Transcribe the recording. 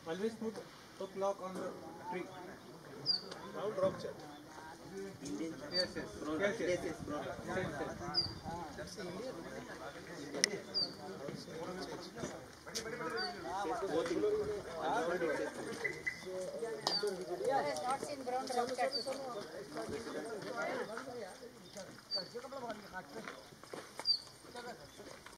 Always put hook lock on the tree. Round rock chat. Yes, yes. Yes, Yes, yes. yes, bro. Yes, yes. That's the Indian. has not seen brown rock cat before.